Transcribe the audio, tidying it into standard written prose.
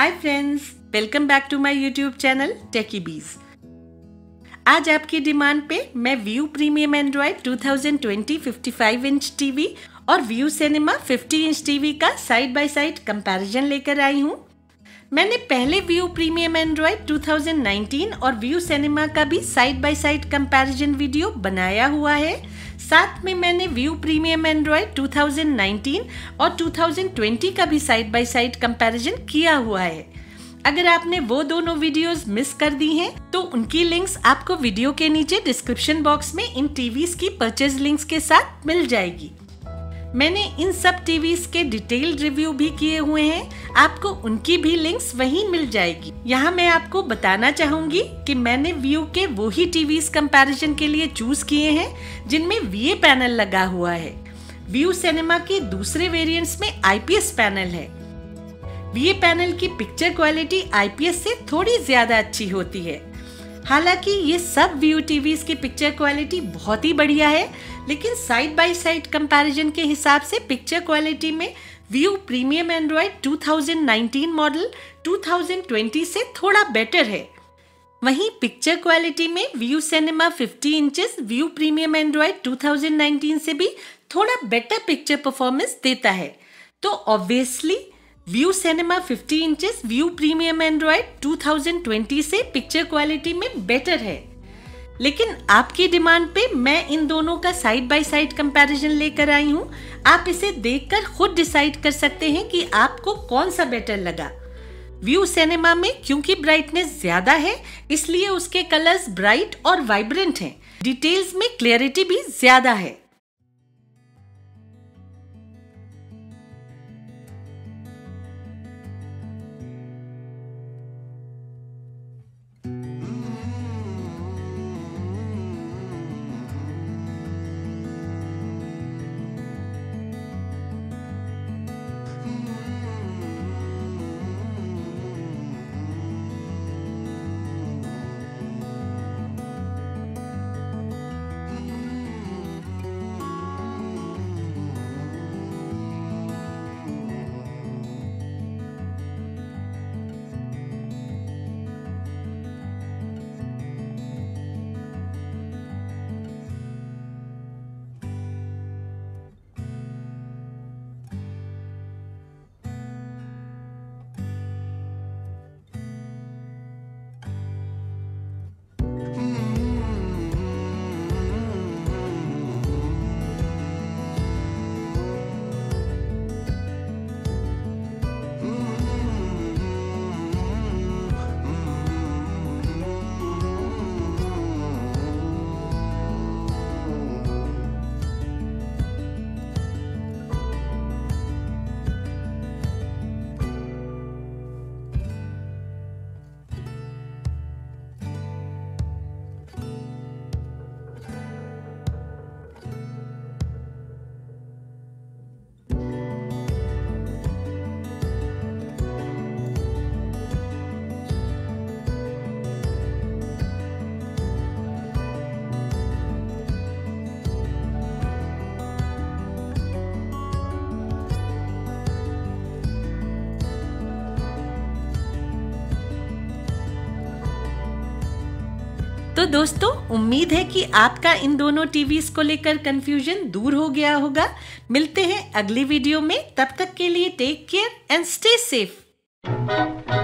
Hi friends, welcome back to my YouTube channel techy beez. आज आपकी demand पे मैं Vu premium Android 2020 55 inch TV और Vu cinema 50 inch TV का side by side comparison लेकर आई हूँ। मैंने पहले व्यू प्रीमियम एंड्रॉइड 2019 और व्यू सिनेमा का भी side by side comparison video बनाया हुआ है। साथ में मैंने व्यू प्रीमियम एंड्रॉइड 2019 और 2020 का भी साइड बाय साइड कंपैरिजन किया हुआ है। अगर आपने वो दोनों वीडियोस मिस कर दी हैं तो उनकी लिंक्स आपको वीडियो के नीचे डिस्क्रिप्शन बॉक्स में इन टीवीज की परचेज लिंक्स के साथ मिल जाएगी। मैंने इन सब टीवीज के डिटेल्ड रिव्यू भी किए हुए हैं, आपको उनकी भी लिंक्स वहीं मिल जाएगी। यहाँ मैं आपको बताना चाहूंगी कि मैंने व्यू के वो ही टीवीज कंपैरिजन के लिए चूज किए हैं जिनमें वीए पैनल लगा हुआ है। व्यू सिनेमा के दूसरे वेरिएंट्स में आईपीएस पैनल है। वीए पैनल की पिक्चर क्वालिटी आईपीएस से थोड़ी ज्यादा अच्छी होती है। हालांकि ये सब व्यू टीवीज की पिक्चर क्वालिटी बहुत ही बढ़िया है, लेकिन साइड बाय साइड कंपैरिजन के हिसाब से पिक्चर क्वालिटी में व्यू प्रीमियम एंड्रॉइड 2019 मॉडल 2020 से थोड़ा बेटर है। वहीं पिक्चर क्वालिटी में Vu cinema 50 inches Vu premium Android 2019 से भी थोड़ा बेटर पिक्चर परफॉर्मेंस देता है। तो obviously Vu cinema 50 inches Vu premium Android 2020 से पिक्चर क्वालिटी में बेटर है। लेकिन आपकी डिमांड पे मैं इन दोनों का साइड बाय साइड कंपैरिजन लेकर आई हूँ। आप इसे देखकर खुद डिसाइड कर सकते हैं कि आपको कौन सा बेटर लगा। व्यू सिनेमा में क्योंकि ब्राइटनेस ज्यादा है इसलिए उसके कलर्स ब्राइट और वाइब्रेंट हैं। डिटेल्स में क्लियरिटी भी ज्यादा है। तो दोस्तों, उम्मीद है कि आपका इन दोनों टीवीज को लेकर कंफ्यूजन दूर हो गया होगा। मिलते हैं अगली वीडियो में, तब तक के लिए take care and stay safe.